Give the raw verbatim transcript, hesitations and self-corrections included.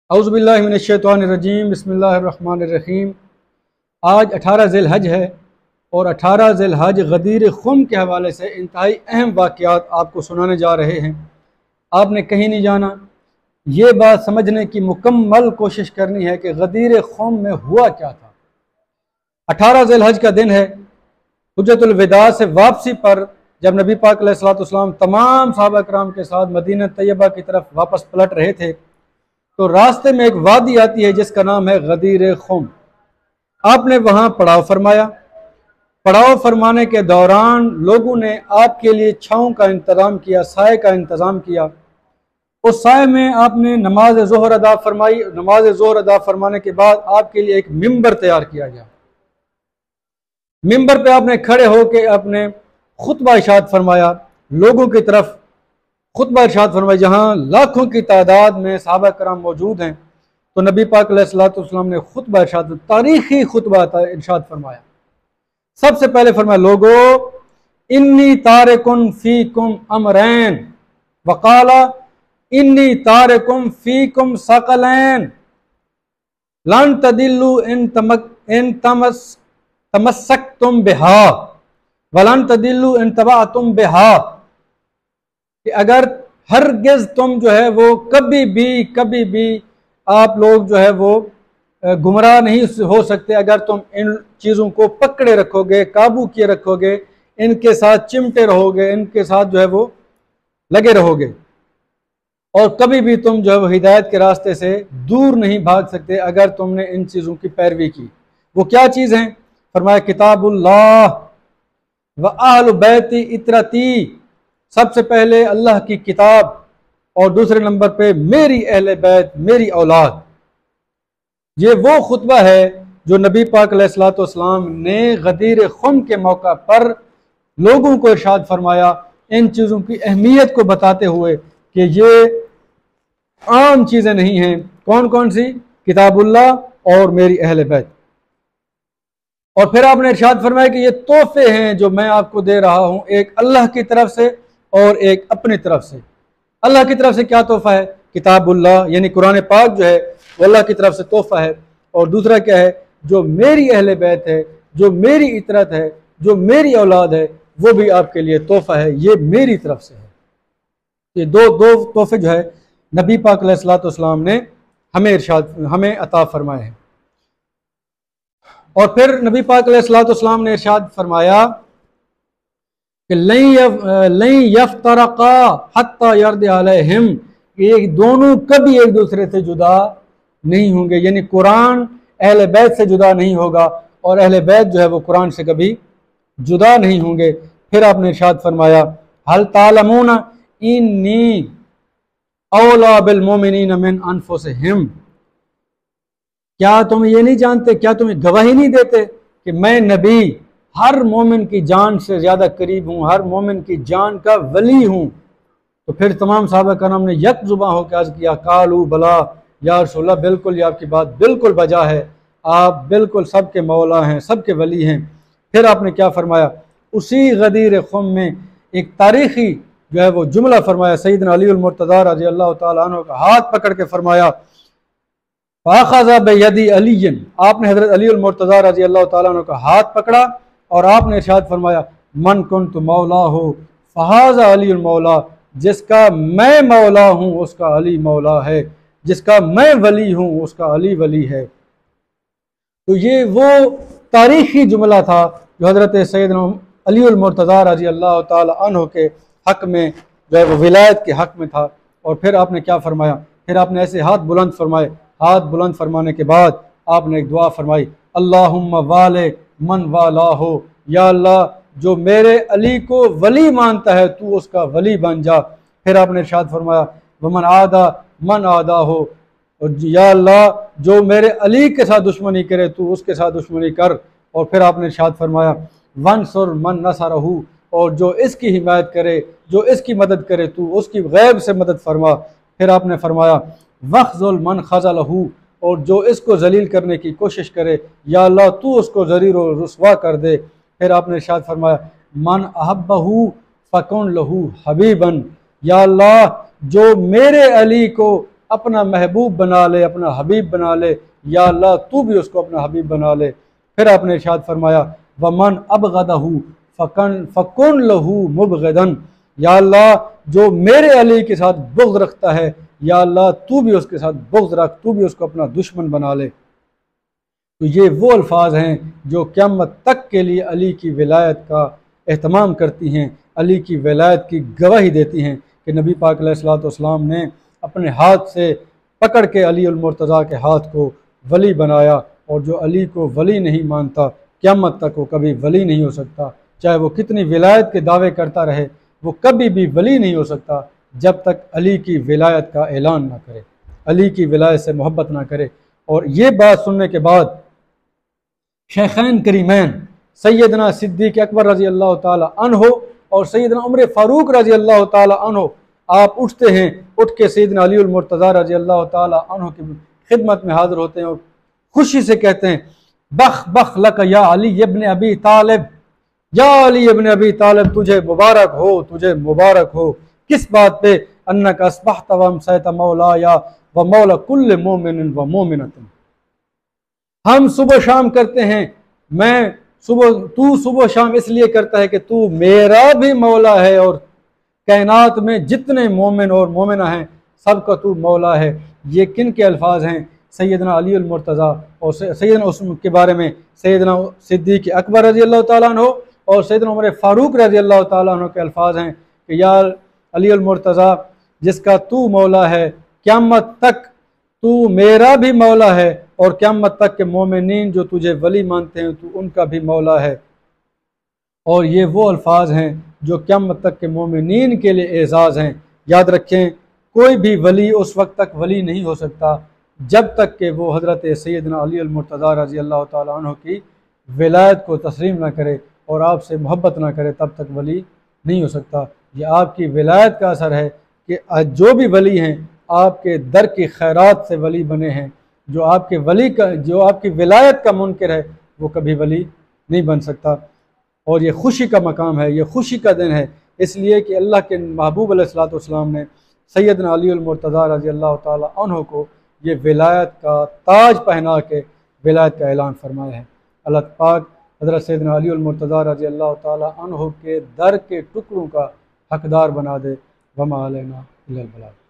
औज़ुबिल्लाहि मिनश्शैतानिर्रजीम बिस्मिल्लाहिर्रहमानिर्रहीम। आज अठारह ज़िलहज है और अठारह ज़िलहज गदीर खुम के हवाले से इंतहाई अहम वाक़यात आपको सुनाने जा रहे हैं। आपने कहीं नहीं जाना, ये बात समझने की मुकम्मल कोशिश करनी है कि गदीर खुम में हुआ क्या था। अठारह ज़िलहज का दिन है। हुज्जतुल विदा से वापसी पर जब नबी पाक अलैहिस्सलातु वस्सलाम तमाम सहाबा किराम के साथ मदीना तैयबा की तरफ वापस पलट रहे थे तो रास्ते में एक वादी आती है जिसका नाम है गदीर खुम। आपने वहां पड़ाव फरमाया। पड़ाव फरमाने के दौरान लोगों ने आपके लिए छाँव का इंतज़ाम किया, साए का इंतज़ाम किया। उस साए में आपने नमाज ज़ोहर अदा फरमाई। नमाज ज़ोहर अदा फरमाने के बाद आपके लिए एक मिंबर तैयार किया गया। मिंबर पे आपने खड़े होकर अपने खुतबा इरशाद फरमाया, लोगों की तरफ खुतबा इरशाद फरमाया। जहाँ लाखों की तादाद में सहाबा कराम मौजूद हैं तो नबी पाक अलैहिस्सलातु वस्सलाम ने खुतबा इरशाद, तारीखी खुतबा इरशाद फरमाया। सबसे पहले फरमाया, लोगो इन्नी तारिकुन फीकुम अमरैन वकाला इन्नी तारिकुम फीकुम सकलैन लन तदिल्लु इन तमक इन तमस तमस्सकतुम बिहा वलन तदिल्लु इन तबअतुम बिहा, कि अगर हरगिज़ तुम जो है वो कभी भी कभी भी आप लोग जो है वो गुमराह नहीं हो सकते अगर तुम इन चीज़ों को पकड़े रखोगे, काबू किए रखोगे, इनके साथ चिमटे रहोगे, इनके साथ जो है वो लगे रहोगे, और कभी भी तुम जो है वो हिदायत के रास्ते से दूर नहीं भाग सकते अगर तुमने इन चीज़ों की पैरवी की। वो क्या चीज़ हैं? फरमाया, किताबुल्लाह व अहलु बैती इतरती। सबसे पहले अल्लाह की किताब और दूसरे नंबर पे मेरी अहले बैत, मेरी औलाद। ये वो खुतबा है जो नबी पाक अलैहिस्सलातु वस्सलाम ने गदीर खुम के मौका पर लोगों को इरशाद फरमाया, इन चीज़ों की अहमियत को बताते हुए कि ये आम चीज़ें नहीं हैं। कौन कौन सी? किताबुल्लाह और मेरी अहले बैत। और फिर आपने इरशाद फरमाया कि ये तोहफे हैं जो मैं आपको दे रहा हूँ, एक अल्लाह की तरफ से और एक अपनी तरफ से। अल्लाह की तरफ से क्या तोहफा है? किताबुल्लाह यानी कुरान पाक जो है वो अल्लाह की तरफ से तोहफा है। और दूसरा क्या है? जो मेरी अहले बैत है, जो मेरी इतरत है, जो मेरी औलाद है, वो भी आपके लिए तोहफा है, ये मेरी तरफ से है। ये दो दो तोहफे जो है नबी पाक अलैहिस्सलातु वस्सलाम ने हमें इरशाद हमें अता फरमाए हैं। और फिर नबी पाक अलैहिस्सलातु वस्सलाम ने इरशाद फरमाया कि लई यफ्तरका हत्ता यर्द अलैहिम, ये दोनों कभी एक दूसरे से जुदा नहीं होंगे, यानी कुरान अहले बैत से जुदा नहीं होगा और अहले बैत जो है वो कुरान से कभी जुदा नहीं होंगे। फिर आपने इरशाद फरमाया, हल तालमून इन्नी औला बिल मोमिनीन मिन अनफुसिहिम, क्या तुम ये नहीं जानते, क्या तुम्हें गवाही नहीं देते कि मैं नबी हर मोमिन की जान से ज़्यादा करीब हूँ, हर मोमिन की जान का वली हूँ। तो फिर तमाम सहाबा कराम ने यक जुबां होकर अर्ज़ किया, कालू बला या रसूलल्लाह, बिल्कुल ये आपकी बात बिल्कुल बजा है, आप बिल्कुल सबके मौला हैं, सबके वली हैं। फिर आपने क्या फरमाया? उसी गदीर खुम में एक तारीख़ी जो है वो जुमला फरमाया। सैयदना अली मुर्तज़ा रज़ी अल्लाह तआला अन्हु का हाथ पकड़ के फरमाया, फ़ाख़ज़ा बियदी अलीयन, आपने हज़रत अली मुर्तज़ा रज़ी अल्लाह तआला अन्हु का हाथ पकड़ा और आपने इरशाद फरमाया, मन कुन्तु मौला हो फ़हाज़ा अली मौला, जिसका मैं मौला हूँ उसका अली मौला है, जिसका मैं वली हूँ उसका अली वली है। तो ये वो तारीख़ी जुमला था जो हज़रत सैयदना अली मुर्तज़ा रज़ी अल्लाह तआला अन्हु के हक़ में जो है वो विलायत के हक़ में था। और फिर आपने क्या फरमाया? फिर आपने ऐसे हाथ बुलंद फरमाए। हाथ बुलंद फरमाने के बाद आपने एक दुआ फरमाई, अल्लाहुम्मा वाले मन वाला हो, या अल्लाह जो मेरे अली को वली मानता है तू उसका वली बन जा। फिर आपने इरशाद फरमाया, वमन आदा मन आदा हो, और या अल्लाह जो मेरे अली के साथ दुश्मनी करे तू उसके साथ दुश्मनी कर। और फिर आपने इरशाद फरमाया, वंसुर मन नसरहू, और जो इसकी हिमायत करे, जो इसकी मदद करे तू उसकी गैब से मदद फरमा। फिर आपने फरमाया, वख्ज़ुल मन खज़लहू, और जो इसको जलील करने की कोशिश करे या अल्लाह तू उसको ज़लील और रुस्वा कर दे। फिर आपने इरशाद फरमाया, मन अहब्बहू फ़कुन लहू हबीबन, या अल्लाह जो मेरे अली को अपना महबूब बना ले, अपना हबीब बना ले, या अल्लाह तू भी उसको अपना हबीब बना ले। फिर आपने इरशाद फरमाया वमन अबगदहू फ़कन फ़कुन लहू मुबगदन, या अल्लाह जो मेरे अली के साथ बुग़्ज़ रखता है, या अल्लाह तू भी उसके साथ बुग़्ज़ रख, तू भी उसको अपना दुश्मन बना ले। तो ये वो अल्फाज हैं जो क़यामत तक के लिए अली की विलायत का एहतमाम करती हैं, अली की विलायत की गवाही देती हैं कि नबी पाक अलैहिस्सलातु वस्सलाम ने अपने हाथ से पकड़ के अली उल मुर्तज़ा के हाथ को वली बनाया, और जो अली को वली नहीं मानता क़यामत तक वो कभी वली नहीं हो सकता। चाहे वो कितनी विलायत के दावे करता रहे, वो कभी भी वली नहीं हो सकता जब तक अली की विलायत का ऐलान ना करे, अली की विलायत से मोहब्बत ना करे। और ये बात सुनने के बाद शेखैन करीमैन सैयदना सिद्दीक़ अकबर रज़ी अल्लाह ताला अन्हो और सैयदना उमर फ़ारूक रज़ी अल्लाह ताला अन्हो, आप उठते हैं, उठ के सैयदना अली उल मुर्तज़ा रज़ी अल्लाह ताला अन्हो की खिदमत में हाज़िर होते हैं और खुशी से कहते हैं बख बख लक या अली इब्न अबी तालिब, या अली इब्न अबी तालिब तुझे मुबारक हो, तुझे मुबारक हो। किस बात पे? अन्नक अस्बहत व अमसैत मौला या व मौला कुल्ल मोमिन व मोमिनतिन, हम सुबह शाम करते हैं, मैं सुबह, तू सुबह शाम इसलिए करता है कि तू मेरा भी मौला है और कायनात में जितने मोमिन और मोमिना हैं सबका तू मौला है। ये किन के अल्फाज हैं? सैयदना अली उल मुर्तज़ा और सैयदना उस्मान के बारे में सैयदना सिद्दीक़ अकबर रज़ी अल्लाह ताला अन्हु और सैयदना उमर फ़ारूक रज़ी अल्लाह ताला अन्हु के अल्फाज हैं कि या अली उल मुर्तज़ा जिसका तू मौला है, क़यामत तक तू मेरा भी मौला है और क़यामत तक के मोमिनीन जो तुझे वली मानते हैं तू उनका भी मौला है। और ये वो अल्फाज हैं जो क़यामत तक के मोमिनीन के लिए एज़ाज़ हैं। याद रखें, कोई भी वली उस वक्त तक वली नहीं हो सकता जब तक कि वो हज़रत सैयदना अली उल मुर्तज़ा रज़ी अल्लाह ताला अन्हु की विलायत को तस्लीम ना करे और आपसे मोहब्बत ना करे, तब तक वली नहीं हो सकता। ये आपकी विलायत का असर है कि जो भी वली हैं आपके दर की खैरात से वली बने हैं। जो आपके वली का, जो आपकी विलायत का मुनकिर है वो कभी वली नहीं बन सकता। और ये खुशी का मकाम है, ये खुशी का दिन है, इसलिए कि अल्लाह के महबूब अलैहिस्सलातु वस्सलाम ने सैयदना अली उल मुर्तज़ा रज़ी अल्लाह ताला अन्हु को ये विलायत का ताज पहना के विलायत का ऐलान फरमाया है। अल्लाह पाक हज़रत सैयदना अली उल मुर्तज़ा रज़ी अल्लाह ताला अन्हु के दर के टुकड़ों का हकदार बना दे। वमा अलैना इल्लल बलाग।